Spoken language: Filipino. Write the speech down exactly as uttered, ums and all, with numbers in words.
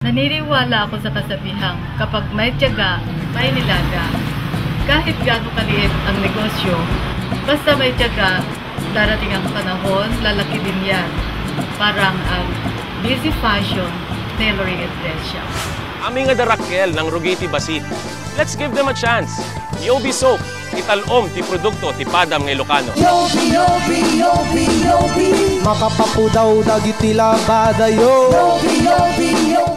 Naniniwala ako sa kasabihang kapag may tiyaga, may nilaga. Kahit gaano kaliit ang negosyo, basta may tiyaga, darating ang panahon, lalaki din yan. Parang ang Busy Fashion Tailoring and Dress Shop. Aming nga darakkel ng Rugiti Basit. Let's give them a chance. Yobi Soap, italom ti produkto ti padam ng Ilocano. Yobi, Yobi, Yobi, Yobi. Makapapudaw dagiti labada yo. Yobi, Yobi, Yobi.